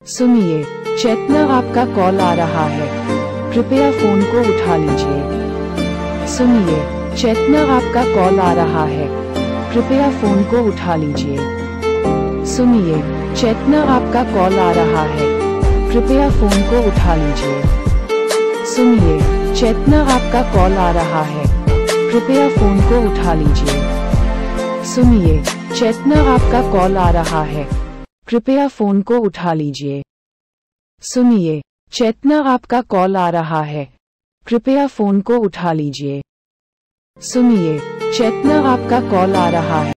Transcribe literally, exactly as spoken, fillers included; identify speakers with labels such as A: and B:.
A: सुनिए, चेतना आपका कॉल आ रहा है, कृपया फोन को उठा लीजिए। सुनिए, चेतना आपका कॉल आ रहा है, कृपया फोन को उठा लीजिए। सुनिए, चेतना आपका कॉल आ रहा है, कृपया फोन को उठा लीजिए। सुनिए, चेतना आपका कॉल आ रहा है, कृपया फोन को उठा लीजिए। सुनिए, चेतना आपका कॉल आ रहा है, कृपया फोन को उठा लीजिए। सुनिए, चेतना आपका कॉल आ रहा है, कृपया फोन को उठा लीजिए। सुनिए, चेतना आपका कॉल आ रहा है।